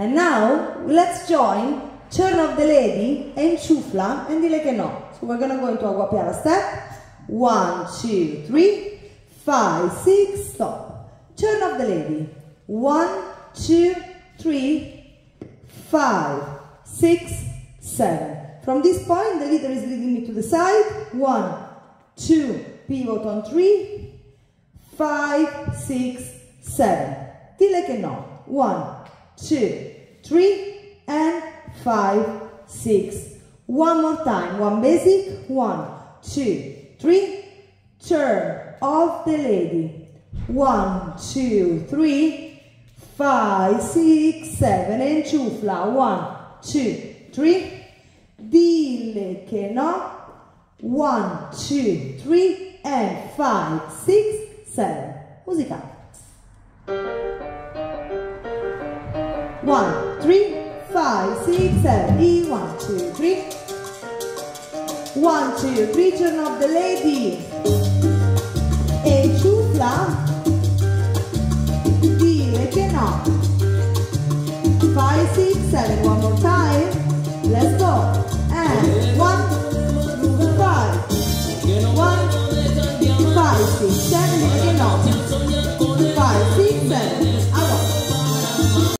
And now let's join turn of the lady and ciufla and dile che no. So we're gonna go into a guapiara step. 1, 2, 3, 5, 6, stop. Turn of the lady. 1, 2, 3, 5, 6, 7. From this point, the leader is leading me to the side. 1, 2, pivot on 3, 5, 6, 7. Dile che no. 1, 2, 3, and 5, 6. One more time. One basic. 1, 2, 3. Turn of the lady. 1, 2, 3, 5, 6, 7. And ciufla. 1, 2, 3. Dile che no. 1, 2, 3, and 5, 6, 7. Musica. 1, 3, 5, 6, 7. E 1, 2, 3. 1, 2, 3. Turn of the lady. E ciufla.